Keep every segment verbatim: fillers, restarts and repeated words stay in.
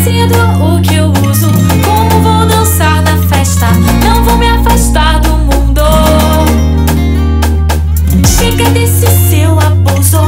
decido o que eu uso, como vou dançar na festa. Não vou me afastar do mundo. Chega desse seu abuso.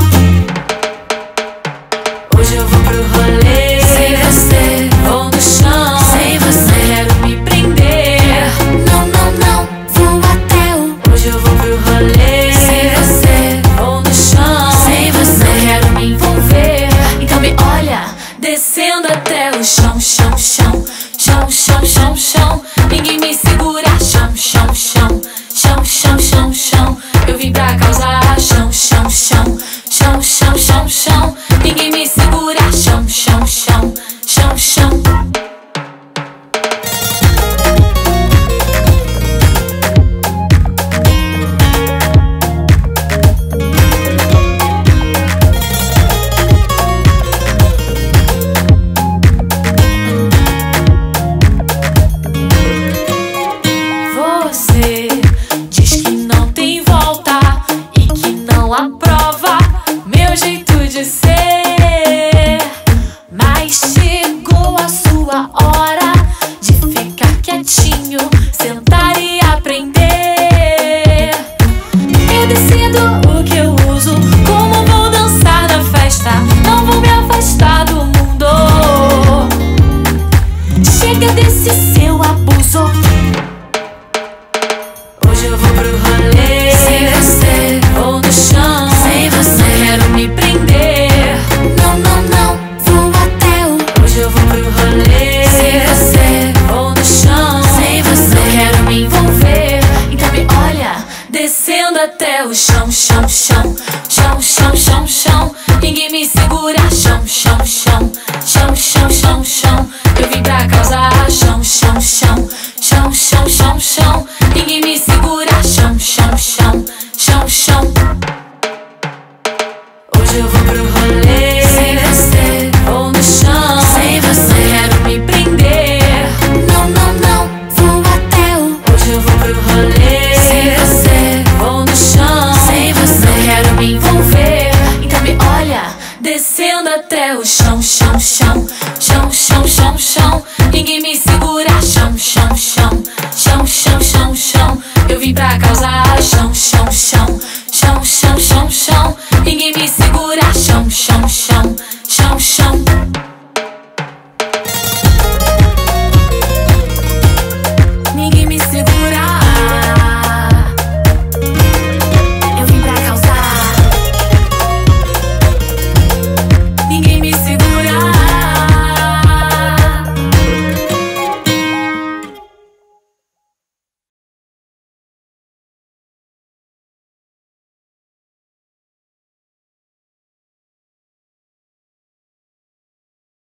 Hoje eu vou pro rolê sem você, vou no chão sem você. Quero me prender. Não, não, não, vou até o. Hoje eu vou pro rolê sem você, vou no chão sem você. Não quero me envolver. Então me olha, descendo até o chão, chão, chão, chão, chão, chão, chão. Ninguém me segura, chão, chão, chão, chão, chão, chão, chão. Eu vim pra causar, chão, chão, chão, chão, chão, chão, chão. Ninguém me segura, chão, chão, chão, chão, chão. Você diz que não tem volta e que não aprova meu jeito de ser, mas chegou a sua hora de ficar quietinho, sentar e aprender. Eu decido o que eu uso, como vou dançar na festa. Não vou me afastar do mundo. Chega desse seu abuso. Hoje eu vou pro rolê sem você, vou no chão sem você. Quero me prender. Não, não, não, vou até o. Hoje eu vou pro rolê sem você, vou no chão sem você. Não quero me envolver. Então me olha, descendo até o chão, chão, chão, chão, chão, chão, chão. Ninguém me segura, chão, chão, chão, chão, chão, chão, chão. Eu vim pra causar, chão, chão, chão, chão, chão, chão, chão. Ninguém me segura, chão, chão, chão, chão, chão. Hoje eu vou pro rolê sem você, vou no chão sem você. Quero me prender. Não, não, não, vou até o. Hoje eu vou pro rolê sem você, vou no chão sem você. Não quero me envolver. Então me olha, descendo até o chão, chão, chão, chão, chão, chão, chão. Ninguém me segura, chão, chão, chão, chão, chão, chão, chão. Eu vim pra causar, chão, chão, chão, chão, chão, chão, chão. Ninguém me segura, chão, chão, chão.